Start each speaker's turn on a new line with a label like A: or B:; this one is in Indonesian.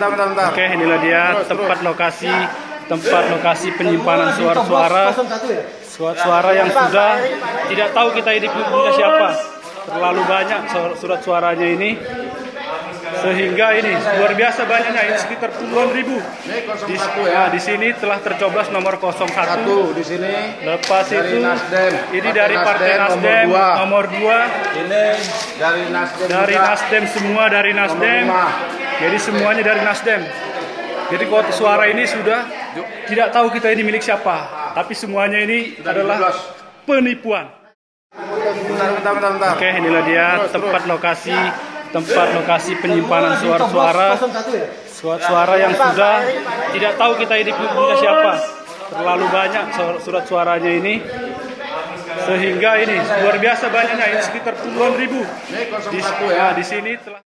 A: bentar.
B: Oke, inilah dia tempat lokasi penyimpanan suara yang sudah tidak tahu kita ini punya siapa. Terlalu banyak surat suaranya ini, sehingga ini luar biasa banyaknya, ini sekitar puluhan ribu. Di sini telah tercoblos nomor 01
A: di sini.
B: Lepas
A: dari
B: itu
A: Nasdem.
B: ini dari Partai Nasdem nomor 2.
A: Ini dari Nasdem.
B: Dari Nasdem semua dari Nasdem. Jadi semuanya dari Nasdem. Jadi kota suara ini sudah tidak tahu kita ini milik siapa, tapi semuanya ini adalah penipuan.
A: Bentar.
B: Oke, inilah dia tempat lokasi penyimpanan suara yang sudah tidak tahu kita ini punya siapa. Terlalu banyak surat suaranya ini, sehingga ini luar biasa banyaknya, ini sekitar puluhan ribu. Di sini telah